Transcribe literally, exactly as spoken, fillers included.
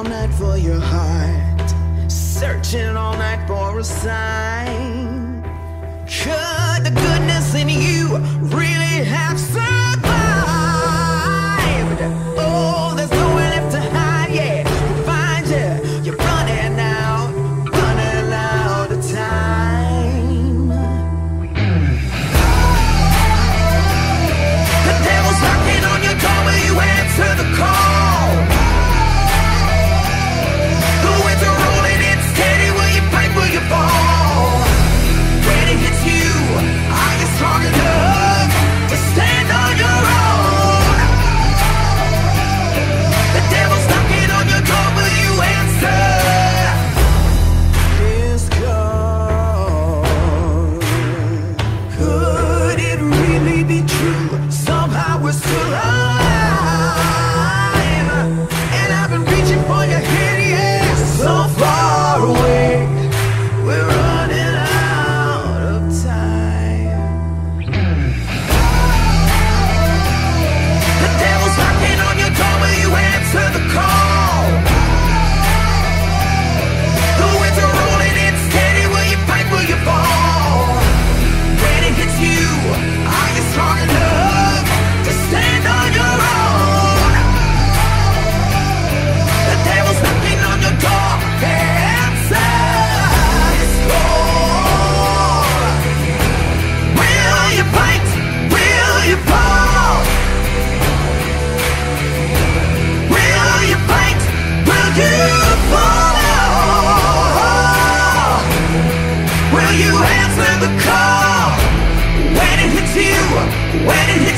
all night for your heart, searching all night for a sign. Could the goodness in you really have survived? Oh, there's nowhere left to hide, yeah. We'll find you, you're running out, running out of time. The devil's knocking on your door, will you answer the call? The winds are rolling in steady, will you break, will you fall? When it hits you, are you strong enough to stand on your own? The devil's knocking on your door, will you answer his call? Could it really be true? Somehow we're still alive, and I've been reaching for your hand, yeah, so far away. We're running out of time. The devil's knocking on your door, will you answer the call? The winds are rolling in steady, will you fight, will you fall? When it hits you, are you strong enough to stand on your own? The devil's knocking on your door, answer his call. Will you fight? Will you fall? Will you fight? Will you fall? Will you answer the call? When it hits you, when it hits